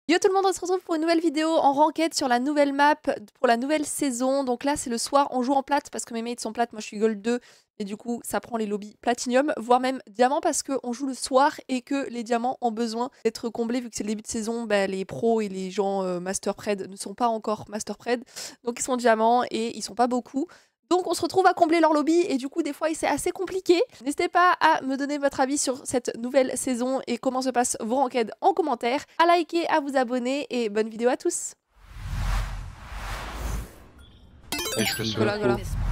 Yo tout le monde, on se retrouve pour une nouvelle vidéo en ranked sur la nouvelle map pour la nouvelle saison. Donc là c'est le soir, on joue en plate parce que mes mates sont plates, moi je suis gold 2 et du coup ça prend les lobbies platinium, voire même diamant parce qu'on joue le soir et que les diamants ont besoin d'être comblés vu que c'est le début de saison. Les pros et les gens master pred ne sont pas encore master pred, donc ils sont diamants et ils sont pas beaucoup. Donc on se retrouve à combler leur lobby et du coup des fois c'est assez compliqué. N'hésitez pas à me donner votre avis sur cette nouvelle saison et comment se passent vos ranked en commentaire, à liker, à vous abonner et bonne vidéo à tous. Et je fais Voilà.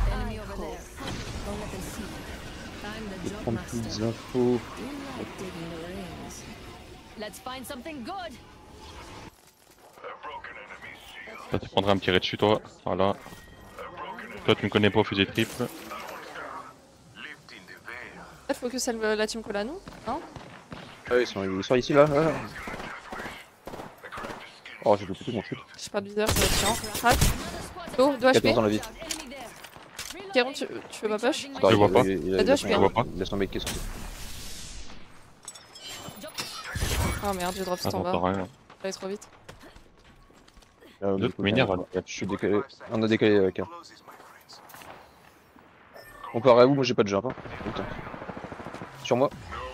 prendre plus d'infos. Toi tu prendras un petit raid dessus toi, voilà. Toi tu me connais pas au fusil triple. Il faut que ça la team colle à nous, hein. Ah, ils sont ici là. Oh, j'ai loupé tout mon shoot. J'ai pas de viseur, ça va être chiant. Crac. Oh, 2 HP. 14 dans la vie. Kéron, tu fais pas push? Je le vois pas. T'as 2 HP. Je vois pas. Laisse tomber, qu'est-ce que Oh merde, j'ai drop tout en Attends, bas. rien. J'allais trop vite. c'est. D'autres minières, voilà. Je suis décalé. On a décalé, K. On part à où? Moi j'ai pas de jump. Hein. Putain. Sur moi.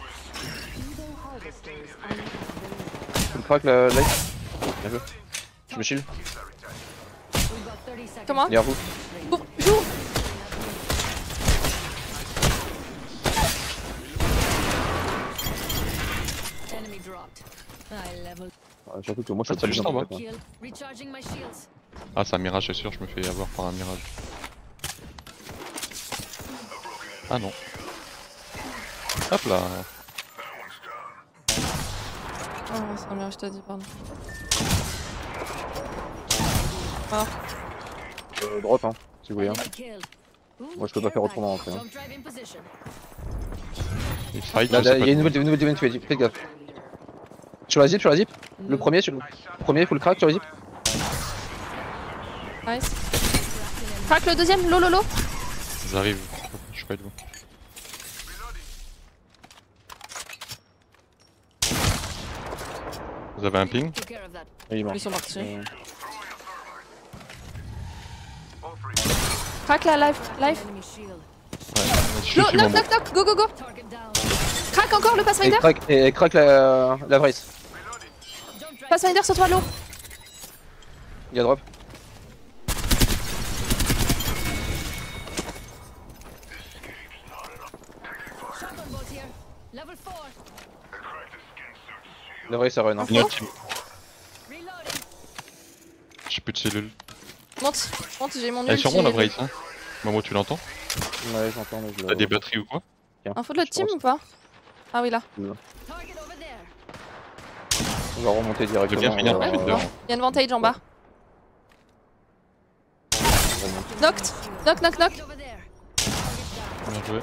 Tu me craques la light? Bien joué. Je me shield. Comment? Derrière vous. Joue. Surtout que moi je Ah, suis pas de juste jump en en bas. fait. Moi. Ah c'est un mirage c'est sûr, je me fais avoir par un mirage. Ah non. Hop là. Oh, c'est un mirage, je t'ai dit, pardon. Ah. Drop hein, si vous voulez. Hein. Moi je peux pas faire autrement après. Hein. Il fight, Là, je sais il y pas. a une nouvelle tu fais gaffe. Sur la zip. Le premier, il faut le crack sur la zip. Nice. Crac le deuxième, lolo. J'arrive, je suis pas de vous. Vous avez un ping? Il est mort. Ils sont partis. Crac la life. Ouais, je Lo, suis mon knock, go. Crac encore le Pathfinder. Et crack la brace. Pathfinder sur toi, l'eau. Il y a drop. La brace ça run. Hein. Une autre team. J'ai plus de cellules. Monte, j'ai mon Elle est ult. sur moi la brace hein. Momo tu l'entends? Ouais, j'entends, mais je T'as des batteries ou quoi? Info de la team ou pas? Ah oui, là. On va remonter Je veux directement. bien finir tout de suite dehors. Il y a une vantage en bas. Knocked. Knock. Bien joué.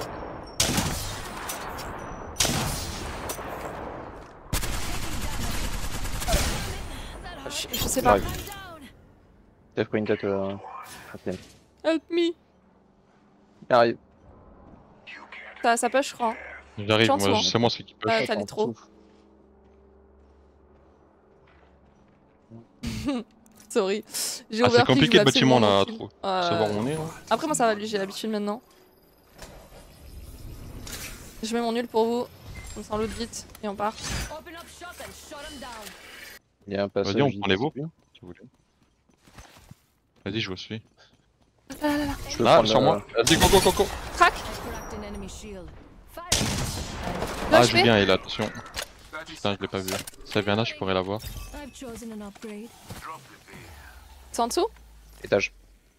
Je sais pas. T'as pris une tête à pleine. Help me. Il arrive. Ça push, je crois. J'arrive, Chance, moi hein. c'est moi c'est qui push. Ouais, t'allais trop. Sorry. J'ai Ah ouvert c'est compliqué le clic, je voulais bâtiment là, absolument trop. Savoir où on est là. Après moi ça va, j'ai l'habitude maintenant. Je mets mon nul pour vous. On s'en loot vite et on part. Il y a un passage. Vas-y on prend les veaux, ici. si vous voulez. Vas-y je vous suis. Je peux Ah prendre, sur moi. Vas-y go. Crac. Ah je viens et là attention. Putain je l'ai pas vu. Ça vient là je pourrais l'avoir. C'est en dessous? Étage.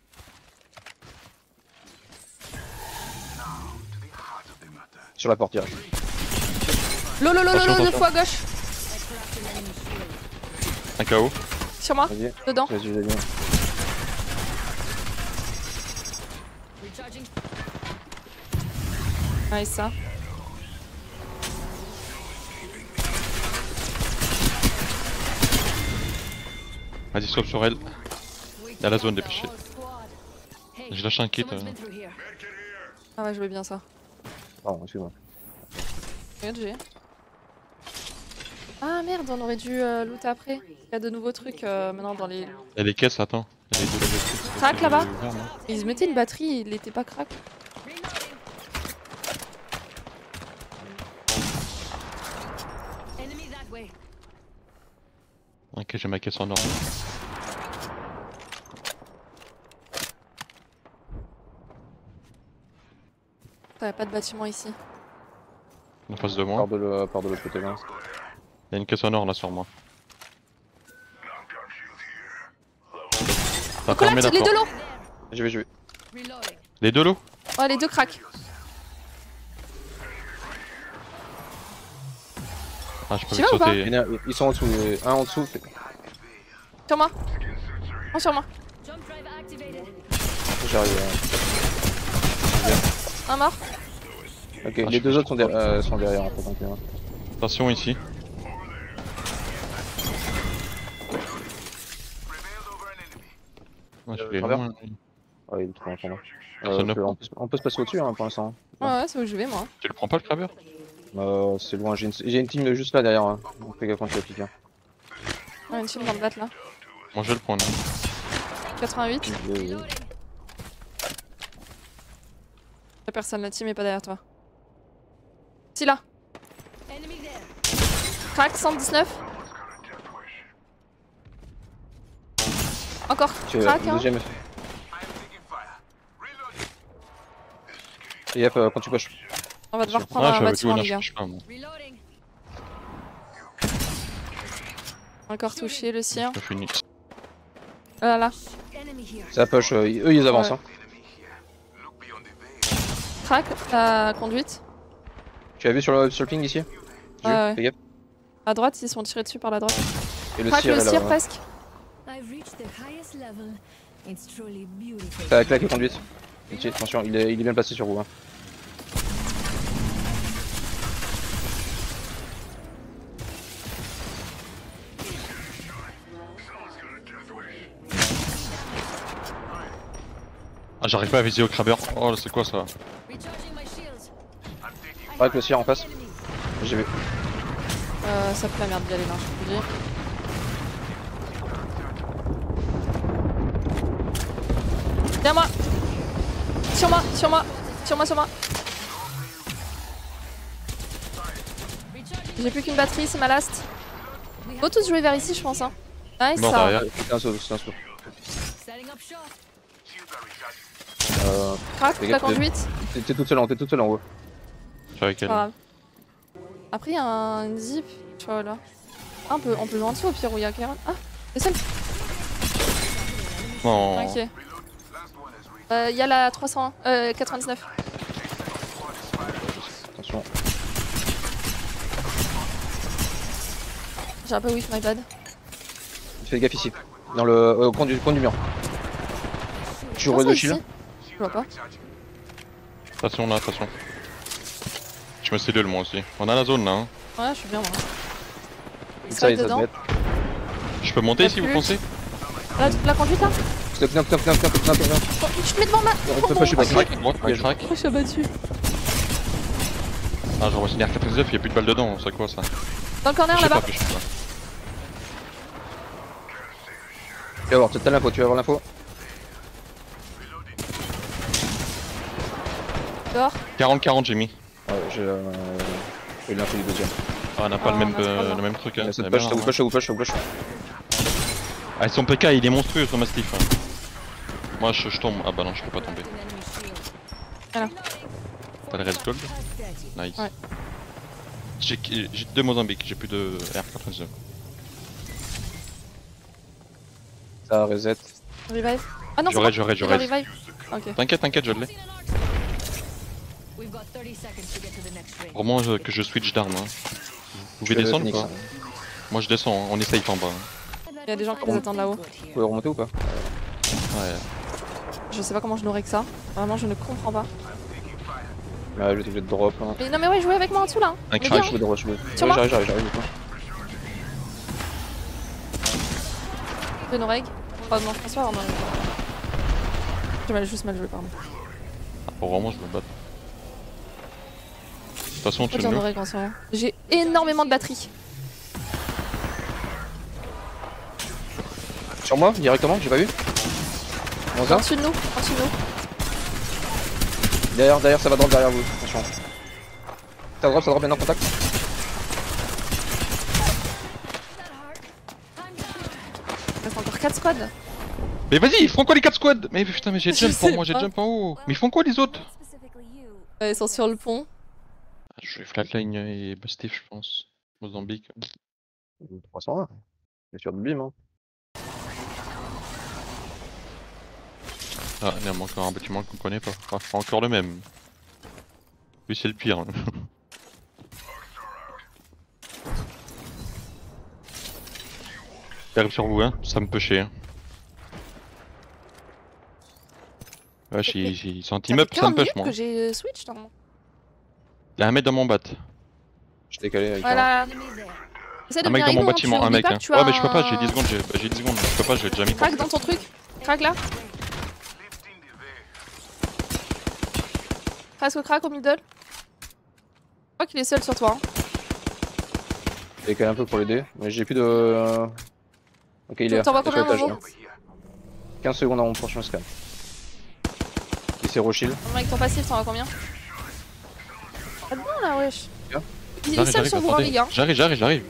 Sur la portière. Lolo, Attention. 2 fois à gauche. Un KO. Sur moi, Vas-y. dedans. Vas-y. Nice ça. Vas-y swap sur elle. Il y a la zone dépêché. Je lâche un kit. Ah ouais, je veux bien ça. Pardon, excuse-moi. Regarde, j'ai. Ah merde, on aurait dû looter après. Il y a de nouveaux trucs maintenant dans les. Il y a des caisses, attends. Il y a des caisses. Crac là-bas. Ouvert, non Ils se mettaient une batterie, il était pas crack. Ok, j'ai ma caisse en or. T'avais pas de bâtiment ici. En face de moi. Part de l'autre côté là. Il y a une caisse en or là sur moi. T'as fermé Collapse, la les porte. deux lots. Je vais. Les deux lots. Ouais, les deux crack. Ah, je peux Tu vas ou pas sauter. Ils sont en dessous, un en dessous. Sur moi. Oh, sur moi. J'arrive. Un mort. Ok, Ah, les je deux peux autres sont derrière en fait. Donc, Attention ici. Ouais, je vais travers. loin. Ah, il est trop longtemps. Personne ne prend. On peut se passer au-dessus hein, pour l'instant. Ouais, c'est où je vais moi. Tu le prends pas le crabeur? C'est loin, j'ai une team juste là derrière. Hein. Donc fais gaffe quand tu vas piquer. Ouais, une team dans le bat là. Moi je vais le prendre. 88. Y'a personne, la team est pas derrière toi. Si là. Crack 119. Encore crack hein. Deuxième. Et hop, quand tu pushes. On va devoir prendre Ah, un je suis avec bâtiment vous, non, les je gars. touche pas moi. Encore touché le sien. Je finis. Là là. Ça push, eux ils avancent. Ouais. Hein. Crack la conduite. Tu as vu sur le ping ici? Ouais. Fais gaffe. À droite, ils sont tirés dessus par la droite. Et le Crack cire le est là. cire Ouais. presque. T'as la claque et conduite. Attention, il est bien placé sur vous. Hein. Ah, j'arrive pas à viser au crabeur. Oh, c'est quoi ça? Avec le cire en face. J'ai vu. Ça pue la merde d'y aller là, je peux dire. Viens moi. Sur moi, sur moi, sur moi, sur moi. J'ai plus qu'une batterie, c'est ma last. Faut tous jouer vers ici, je pense. Hein. Nice, Mort ça. derrière. C'est un saut, c'est un saut. Crack, Fais la gaffe, conduite. T'es toute seule en haut. Je suis avec C'est elle. pas grave. Après, il y a un zip. Tu vois là. Ah, on peut jouer en dessous au pire où il y a Karen. Ah, le seul. Non. Ok. Il y a la 301. 99. Attention. J'ai un peu whiff, my bad. Fais gaffe ici. Dans le coin du mur. Tu Comment roules ça, de shield. ici Je vois pas. Attention là, attention. Je me cellule moi aussi. On a la zone là. Hein. Ouais, je suis bien moi. Ça, Slide ça se dedans. met. Je peux monter Y'a ici, vous plus. pensez? La conduite là. Knock, knock, knock, knock, knock, knock, knock. Oh, je te mets devant ma. On peut pas, je suis pas. Crac, droite, Bien crac. Oh, je suis abattu. Ah, genre, c'est une R99, il y a plus de balles dedans, c'est quoi ça? Dans le corner Je sais là-bas. pas, je sais pas. Tu vas voir, t'as l'info, tu vas avoir l'info. Dehors. 40-40 j'ai mis. Ouais, j'ai l'info du deuxième. Ah, on n'a pas Ah, le même, on a pas là. le même truc. Hein. Ça c'est te push, bien, ça vous hein. push, ça vous push, ça vous push. Ah, son PK il est monstrueux son mastiff. Hein. Moi je tombe. Ah bah non, je peux pas tomber. Voilà. T'as le res gold? Nice. Ouais. J'ai 2 Mozambique, j'ai plus de R99. Ça reset. Revive. Ah non, c'est J'aurais, bon. j'aurais, Il a j'aurais. revive. Ok. T'inquiète, t'inquiète, je l'ai. Vraiment que je switch d'arme. Hein. Vous pouvez descendre ou pas? Moi je descends, hein. On est safe en bas. Hein. Il y a des gens qui nous attendent là-haut. Vous pouvez remonter ou pas? Ouais. Je sais pas comment je n'aurais que ça. Vraiment, je ne comprends pas. Ouais, je vais être obligé de drop. Hein. Mais non, mais ouais, jouez avec moi en dessous là. Un Les crack. gars, Je vais drop, je vais. Sur Ouais, moi. j'arrive. de nos règles. Oh non, François, on a. J'ai juste mal joué, pardon. Ah, faut vraiment je me batte. De toute façon tu Faut le dire nos murs. règles en ce moment. J'ai énormément de batterie. Sur moi, directement, j'ai pas vu. On En dessus de nous, en dessus de nous. Derrière, ça va drop derrière vous, attention. Ça drop bien en contact. Il reste encore 4 squads. Mais vas-y, ils font quoi les 4 squads? Mais putain, mais j'ai Je jump sais en moi, j'ai pas. jump en haut. Mais ils font quoi les autres? Ils sont sur le pont. Je vais flatline et Steve, je pense. Mozambique. 301. C'est sûr de bim, hein. Ah, il y a encore un bâtiment qu'on connaît pas. Enfin, pas encore le même. Lui, c'est le pire. Hein. J'arrive sur vous, hein. Ça me peut chier. Hein. Wesh, ils sont en team up, ça me push moi. Que j'ai switch normalement. Il y a un mec dans mon bat. Je t'ai calé avec Voilà. Essaie de Un mec venir dans mon avec nous, bâtiment, tu un mec. oublies Hein. pas que tu as Ouais, mais je peux pas, un- j'ai 10 secondes, j'ai 10 secondes, je peux pas, j'ai déjà mis. Crac dans ton truc. Crac là. Presque crack au middle. Je crois qu'il est seul sur toi. Hein. Je t'ai calé un peu pour l'aider, mais j'ai plus de. Ok, il est là. T'en vois Il est sur combien, l'étage, Momo là. 15 secondes à mon prochain scan. Il s'est rochill. Avec ton passif, t'en as combien? Pas de bien là, wesh. Bien. Il est seul sur vous, hein, les gars. J'arrive.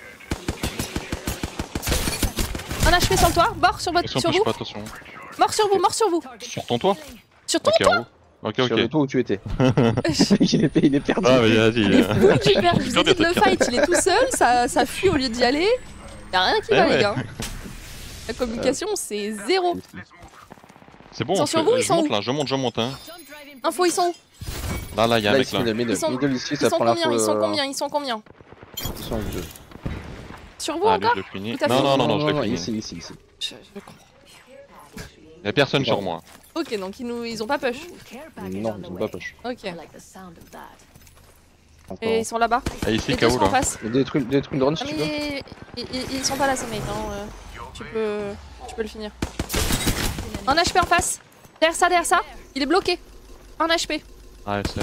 Un HP sur le toit, mort sur Attention, sur touche vous. pas, attention. Mort sur vous, mort sur vous. Sur ton toit? Sur ton Ok, en haut. Ok, Sur le ok. toit où tu étais. il est perdu. Ah, mais vas-y. Oui, super. Je vous ai dit que le fight, il est tout seul, ça fuit au lieu d'y aller. Y'a rien qui Eh va, ouais. les gars. La communication, c'est zéro. C'est bon, Ils sont sur vous, ils je sont monte où là, je monte hein. Info, ils sont où? Là, y'a un Là, mec ici, là. middle, Ils sont- middle ici, Ils ça sont prend combien? l'info. Ils sont combien? Ils sont combien? Ils sont deux. Sur vous Ah, lui, encore? je le finis. Ou t'as Non, fini non, je le finis. Ici. Je comprends. Y'a personne sur moi. Ok, donc ils ont pas push. Non, ils ont pas push. Ok. Encore. Et ils sont là-bas. Ah, ici, Les deux KO sont en là. face. Détruis le drone si Ah, tu veux. mais ils sont pas là, ça mate. Hein. Tu peux le finir. Un HP en face. Derrière ça. Il est bloqué. Un HP. Ah, c'est.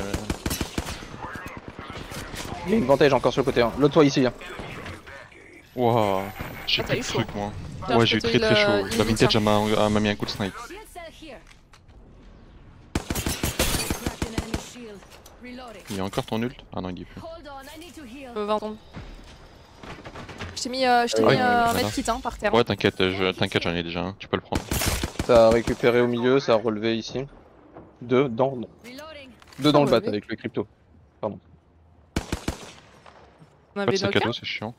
Il y a une vantage encore sur le côté. Hein. L'autre toit ici. Hein. Wouah. J'ai Ah, plus t'as de eu trucs moi. Tiens, Ouais, je j'ai eu peux très te très le- chaud. il La est vintage tiens. m'a mis un coup de snipe. Il y a encore ton ult? Ah non, il y est plus. 20 secondes. Je t'ai mis un voilà. medkit hein, par terre. Ouais, t'inquiète, j'en ai déjà un, tu peux le prendre. Ça a récupéré au milieu, ça a relevé ici. Deux dans le bat relevé. avec le crypto. On Pas avait de sac knock à dos, c'est chiant.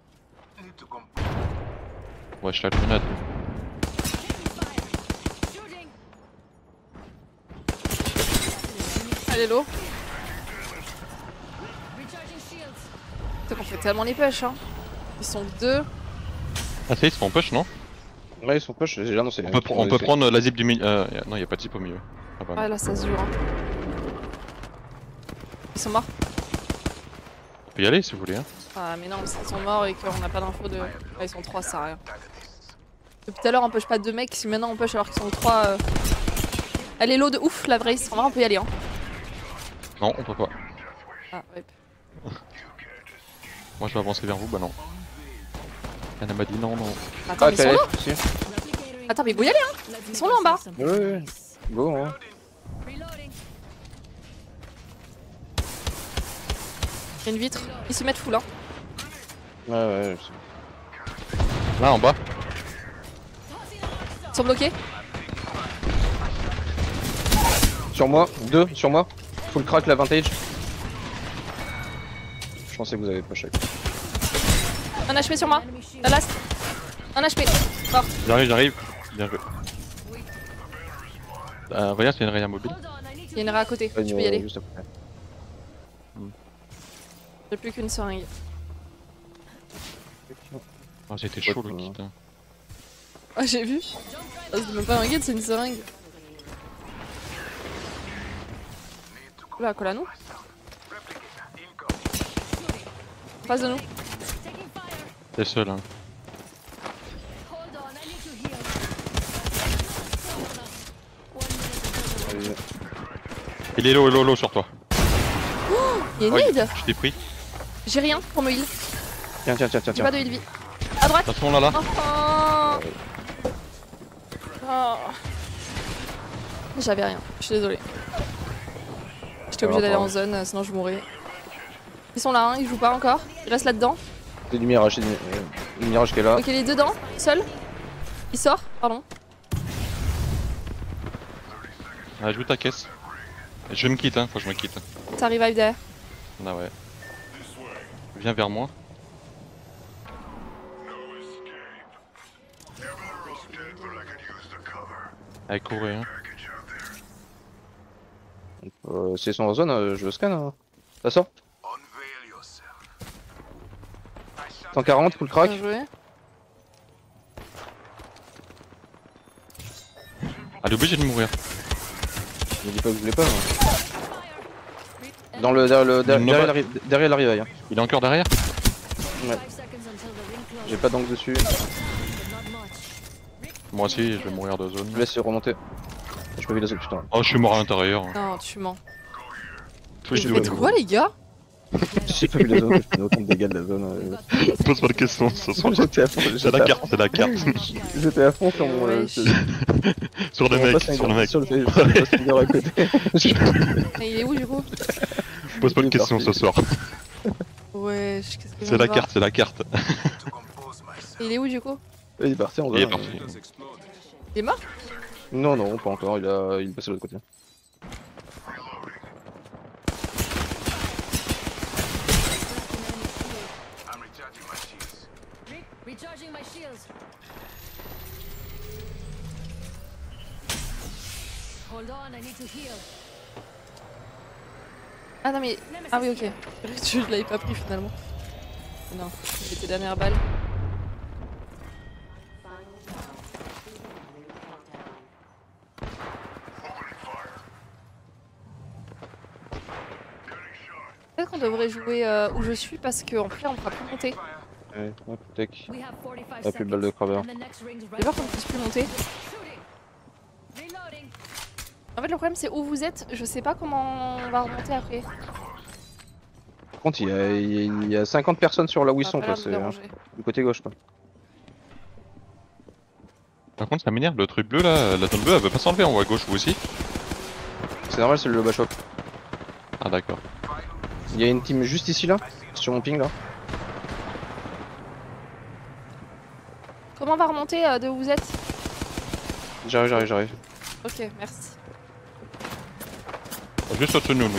Ouais, je la grenade. Allez, l'eau. Putain, qu'on fait tellement les push, hein. Ils sont deux. Ah, ça y est, c'est mon push, non? Ouais, ils sont push, j'ai déjà annoncé. On peut prendre la zip du milieu. Non, y'a pas de zip au milieu. Ah bah, Ah là, ça se joue. Hein. Ils sont morts. on peut y aller si vous voulez. Hein. Ah, mais non, ils sont morts et qu'on n'a pas d'infos de. Ah, ils sont trois, ça sert à rien. Depuis tout à l'heure, on push pas deux mecs. Si maintenant on push alors qu'ils sont trois. Elle est low de ouf, la Brace. En vrai, on peut y aller. Hein. Non, on peut pas. Ah, ouais. Moi je vais avancer vers vous, bah non. Anna m'a dit non. Attends, mais ils sont là. Attends, mais il faut y aller, hein. Ils sont là en bas. Ouais. Go, hein. Il y a une vitre. Ils se mettent full, hein. Ouais. Là en bas. Ils sont bloqués. Sur moi, deux sur moi. Full crack la vantage. Je pensais que vous avez push avec. Un HP sur moi. La last. Un HP. Mort. J'arrive. Bien joué. Regarde, il y a une rayon mobile. Il y a une raie à côté. Tu peux y aller. Juste après. J'ai plus qu'une seringue. Oh, c'était chaud le kit. Hein. Ah, j'ai vu. Ah, c'est même pas un guide, c'est une seringue. Là, colle à nous. En face de nous. T'es seul, hein. Allez. Il est low sur toi. Il y a une Oh, heal. je t'ai pris. J'ai rien pour me heal. Tiens. J'ai pas de heal vie. À droite. Attention là. Oh, oh. Oh. J'avais rien, je suis désolée. J'étais obligée d'aller en zone, sinon je mourrais. Ils sont là, hein, ils jouent pas encore. Ils restent là-dedans. C'est du mirage, c'est du mirage qui est là. Ok, il est dedans, seul. Il sort, pardon. Ah, joue ta caisse. Je me quitte, hein, faut que je me quitte. Ça revive derrière. Ah ouais. Viens vers moi. Allez, courez, hein. S'ils sont en zone, je scanne. Hein. Ça sort. 140, full crack. Bien joué. Elle est obligée de mourir. Je dis pas que je voulais pas. Hein. Dans derrière la rivaille. Hein. Il est encore derrière? Ouais. J'ai pas d'angle dessus. Moi aussi, je vais mourir de zone. Je laisse remonter. Je peux vivre la zone, putain. Oh, je suis mort à l'intérieur. Non, tu mens. Toi, Vous faites quoi, les gars? J'ai pas vu la zone, je fais aucun dégât de la zone. Pose pas de questions, ce soir. J'étais à fond. C'est la carte, c'est la carte. J'étais à fond sur mon. Sur le mec, sur le mec. Sur le à côté. Mais il est où du coup? Pose pas de questions ce soir. Ouais, qu'est-ce que je C'est viens la de carte, c'est la carte. Et il est où du coup? Il est parti en Il est zone. parti. Il est mort? Non, non, pas encore, il est passé de l'autre côté. Recharging my shields. Hold on, I need to heal. Ah non mais... Ah oui ok. Je l'avais pas pris finalement. Non, c'était dernière balle. Peut-être qu'on devrait jouer où je suis parce qu'en plus on pourra plus monter. Ouais, tech. We have 45 Y'a plus de balles de craveur. and the next ring's J'ai right. peur qu'on ne puisse plus monter. Shooting. Reloading. En fait le problème c'est où vous êtes, je sais pas comment on va remonter après. Par contre, il y a 50 personnes sur là où ils Ça sont, va quoi. pas C'est l'air de me déranger. du côté gauche, quoi. Par contre, ça m'énerve, le truc bleu là, la zone bleue, elle veut pas s'enlever en haut à gauche, vous aussi? C'est normal, c'est le bas shop. Ah d'accord. Il y a une team juste ici, là, sur mon ping, là. Comment on va remonter de où vous êtes? J'arrive. Ok, merci. Juste au-dessus de nous.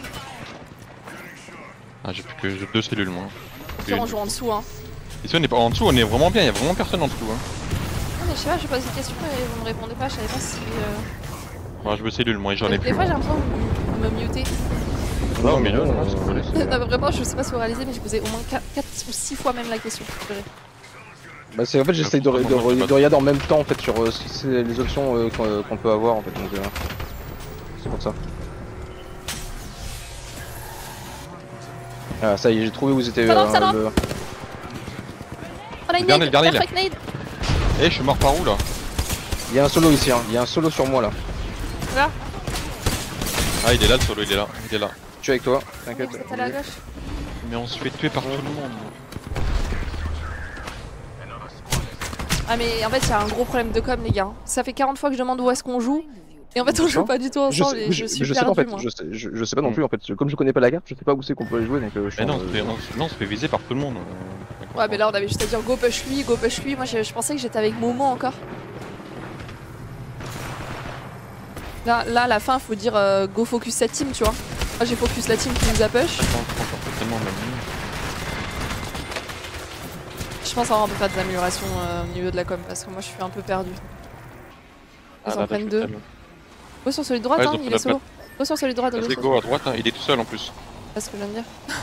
Ah, j'ai plus que 2 cellules moi. Tiens, on joue en dessous hein. Ici on est pas en dessous, on est vraiment bien, il y a vraiment personne en dessous. Hein. Non mais je sais pas, je pose des questions et vous me répondez pas, je savais pas si... Moi je veux cellules, moi j'en ai plus. Des fois j'ai l'impression que vous me mutez. Non, mais là, Non mais vraiment, je sais pas si vous réalisez mais je posais au moins 4 ou 6 fois même la question. Je dirais. Bah, c'est en fait, j'essaye de regarder en même temps, en fait, sur les options qu'on peut avoir, en fait. Donc, c'est pour ça. Ah, ça y est, j'ai trouvé où vous étiez. Ça rentre. On a une Le dernier, perfect nade. Eh, je suis mort par où là? Il y a un solo ici, hein. Il y a un solo sur moi là. Là, Ah, il est là le solo, il est là. Je suis avec toi, t'inquiète. vous êtes allé à gauche. Mais on se fait tuer par tout le monde. Ah mais en fait il y a un gros problème de com les gars. Ça fait 40 fois que je demande où est-ce qu'on joue. Et en fait on joue pas du tout ensemble et je suis sais pas en perdu fait, moi. je sais pas non plus en fait, comme je connais pas la carte, je sais pas où c'est qu'on peut aller jouer donc je Mais non, on se fait viser par tout le monde. Ouais mais là on avait juste à dire go push lui. Moi je pensais que j'étais avec Momo encore. Là à la fin faut dire go focus cette team tu vois. Moi j'ai focus la team qui nous a push. Je pense qu'on peut faire des améliorations au niveau de la com parce que moi je suis un peu perdu. Ils en prennent deux. Go sur celui de droite, Ouais, hein, il est solo. Go sur celui de droite. Vas-y, go à droite, hein, il est tout seul en plus. C'est ce que je viens de dire.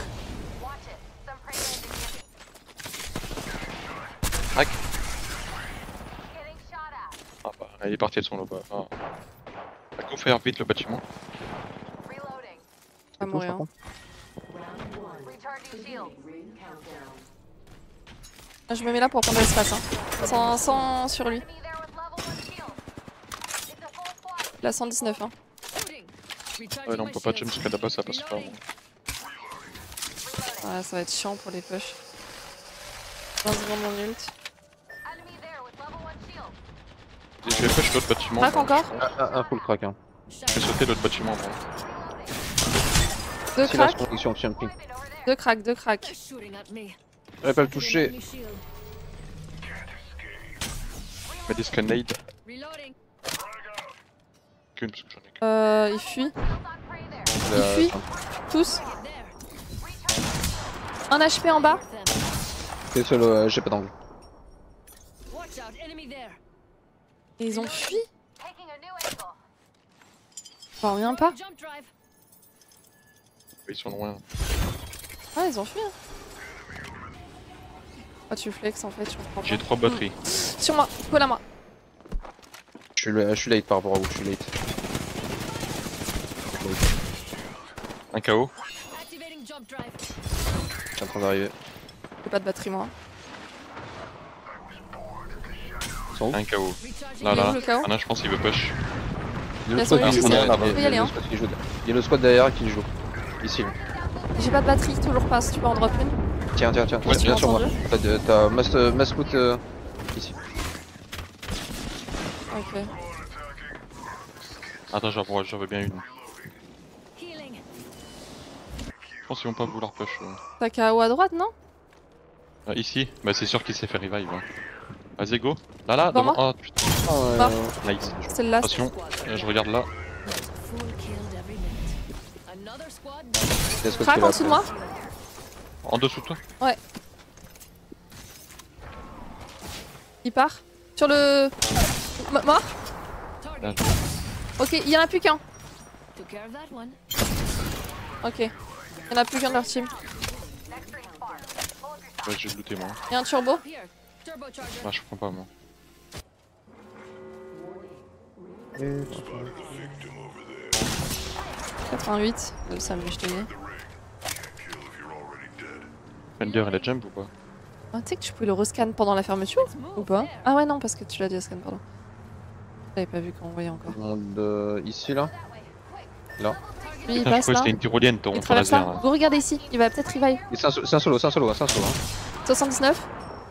Hack. Ah bah, il est parti de son lot. Ah. Go faire vite le bâtiment. Pas mourir. Hein. Je me mets là pour prendre l'espace. Hein. Sans sur lui. Là 119 hein. Ouais non on peut pas jump jusqu'à là-bas, ça passe pas. Ouais ça va être chiant pour les push. 15 secondes en ult. Je vais push l'autre bâtiment. Crac encore. Un full crack. Hein. Je vais sauter l'autre bâtiment. Moi. 2 Si la cracks. connexion option ping. 2 cracks, 2 cracks. Shooting at me. J'aurais pas le toucher. Enemy shield. Mais des scan nade. Reloading. Qu'une parce que j'en ai qu'une. Il fuit. Il fuit. Tous. There. 1 HP en bas. Them. T'es seul, j'ai pas d'angle. Watch out. Enemy there. Et ils ont fui. J'en reviens pas. Jump drive. Ils sont loin. Ah, ils ont fui. Hein. Ah, tu flex en fait, je comprends pas. J'ai 3 batteries. Sur moi, colle à moi. Je suis late par rapport à vous, je suis late. Un KO. Activating jump drive. Je suis en train d'arriver. J'ai pas de batterie moi. Ils sont où? Un KO. Recharging. Là, Il est là. où, le KO? Ah non, je pense qu'il veut push. Il y a Il y a le squad son qui ulti, joue c'est derrière. bon. Il peut y aller, hein. Il y a le squad derrière qui joue. Ici. J'ai pas de batterie, toujours pas. Si tu peux en drop une. Tiens. Ouais, Viens sur moi. entendu. T'as mass scout ici. Ok. Attends, j'en veux bien une. Healing. Je pense qu'ils vont pas vouloir push. T'as KO à droite, non? Ici. Bah, c'est sûr qu'il s'est fait revive. Hein. Vas-y, go. Là, Devant devant. Oh putain. Mort. Nice. C'est le last. Attention, je regarde là. Full killed every minute. Another squad. Il y a ce squad Crac qui est en là, dessous de moi. En dessous de toi. Il part. Sur le. Mort. Target. Ok, il y en a plus qu'un. Took care of that one. Ok. Il y en a plus qu'un de leur team. Ouais, j'ai looté moi. Il y a un turbo. Here. Turbocharger. Ah, je prends pas moi. 88. Ça me je te dis. Fender, elle a jump ou pas? Ah, tu sais que tu pouvais le rescan pendant la fermeture ou pas? Ah ouais, non, parce que tu l'as dit scan, pardon. J'avais pas vu qu'on voyait encore. Ici là. Là. Lui, il Putain, je passe crois que là. c'était une tyrolienne ton Il traverse laser. là. Là. Go regarder ici. Il va peut-être revive. Et c'est un solo. 79.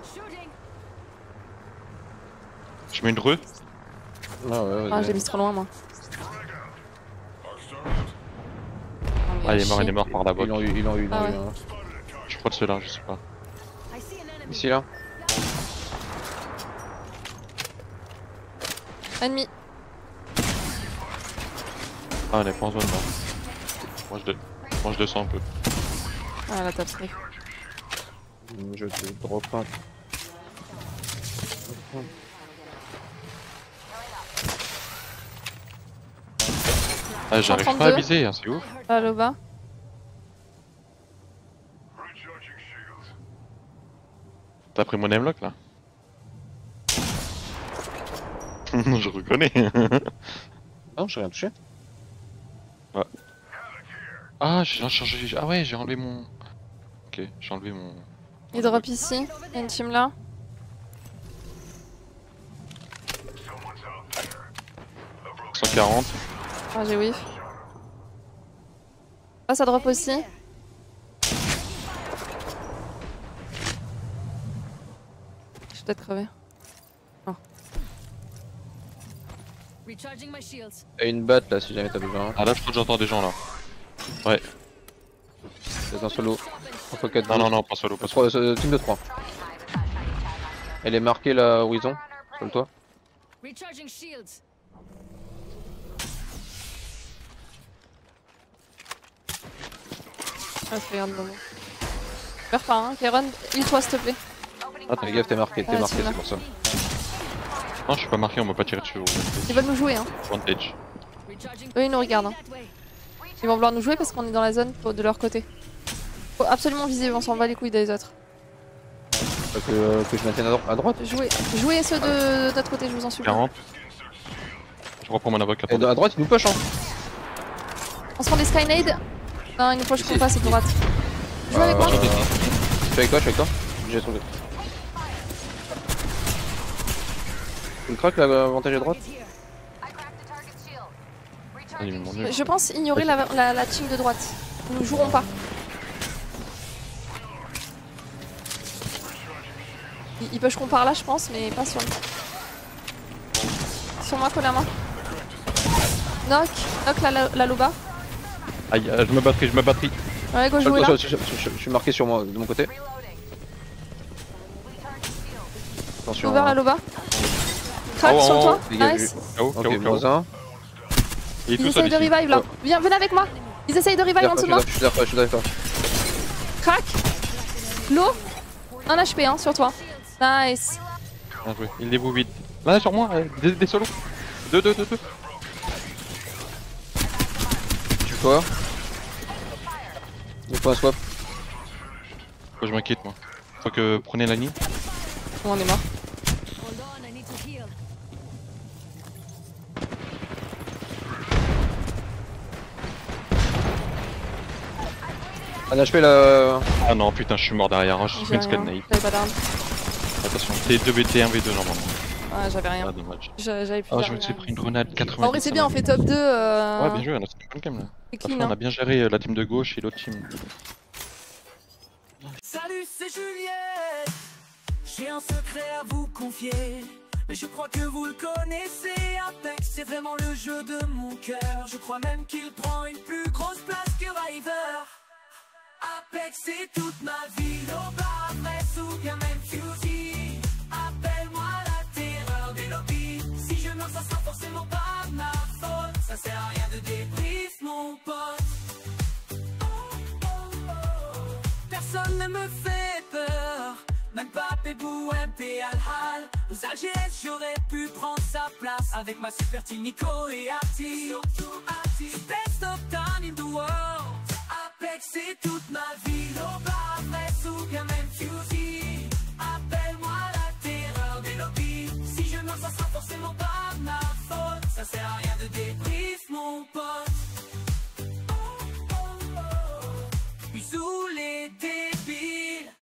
Je mets une re. Ah ouais, Ah, j'ai mis trop loin, moi. Ah, il est mort par la boîte. Ils l'ont eu. Ah ouais. Hein. Je crois que c'est là, je sais pas. I see an enemy. Ici là. Ennemi. Ah, elle est pas en zone là. Moi je descends un peu. Ah, la tape safe. Je te drop un. Ah, j'arrive pas à 132. viser, hein, c'est ouf. Là, le bas. T'as pris mon aimlock là? Je reconnais. Non, j'ai rien touché. Ah, j'ai changé. Ah ouais, j'ai enlevé mon. Ok, j'ai enlevé mon. Il drop ici. Il y a une team là. « 140. Ah, j'ai whiff. Ah, ça drop aussi. Je vais peut-être crever. Recharging my shields. Et une batte là si jamais t'as besoin. Ah là, je crois que j'entends des gens là. Ouais. C'est un solo. Entre 4 Non, non, non, pas solo, pas solo. Team de 3. Elle est marquée là où ils ont. Sur le toit. Recharging shields. Ah, je regarde le moment. Meurs pas, hein. Kéron, heal-toi s'il te plaît. Fais gaffe, t'es marqué, Ah, c'est pour ça. Non, je suis pas marqué, on m'a pas tiré dessus. Ils veulent nous jouer, hein. Vantage. Recharging. Eux, ils nous regardent. Hein. That way. Ils vont vouloir nous jouer parce qu'on est dans la zone de leur côté. Faut absolument viser, on s'en bat les couilles des autres. Que je maintienne à droite. Jouez ceux de notre côté, je vous en supplie. 40. Je reprends mon avocat. Et à droite, ils nous push, hein. On se prend des Skynade. Non, il nous faut que je comprends pas, c'est de droite. Joue avec moi. Je suis avec toi. J'ai trouvé. Une craque, l'avantage à droite. Ah, il est mon dieu. Je pense ignorer la team de droite. Nous ne jouerons pas. Ils pusheront par là, je pense, mais pas sur nous. sur moi, collez à moi. Knock la Loba. Aïe, je me battrai. Ouais, go jouer là. Je suis marqué sur moi, de mon côté. Attention. Ouvert la Loba. Crack sur toi. Nice. Ok, moins un. Ils essayent de revive là. Viens, venez avec moi. Ils essayent de revive en dessous de moi. Je suis d'accord. Crack. L'eau. 1 HP hein, sur toi. Nice. Bien joué. Il dévoue vite. Là, sur moi, des solos. 2. Tu quoi? Il faut un swap. Je m'inquiète moi. Faut que prenez la ligne. On est mort. Hold on, I need to heal. Un HP là. Ah non, putain, je suis mort derrière. Hein. Je suis une scan naïf. J'avais pas d'arme. Attention, T2 BT 1v2 normalement. Ouais, j'avais rien. Ah, dommage. J'avais plus Ah, d'arme. je me suis pris une grenade 80. En vrai, c'est bien, on fait top 2. Ouais, bien joué, on a fait une bonne game là. C'est Franchement, clean. on a bien géré la team de gauche et l'autre team. Salut, c'est Juliette. J'ai un secret à vous confier, mais je crois que vous le connaissez. Apex, c'est vraiment le jeu de mon cœur. Je crois même qu'il prend une plus grosse place que River. Apex, c'est toute ma vie. Au bar, Brest ou bien même Fusey. Appelle-moi la terreur des lobbies. Si je meurs, ça sera forcément pas ma faute. Ça sert à rien de débrief, mon pote. Personne ne me fait peur, même pas Pébou, MP, Al-Hal. Aux Algériens, j'aurais pu prendre sa place avec ma super team Nico et Ati. Surtout Ati, best of time in the world. Apex, c'est toute ma vie. Au bar, Brest ou bien même Fusey. Appelle-moi la terreur des lobbies. Si je meurs, ça sera forcément pas ma faute. Ça sert à rien de débrief, mon pote.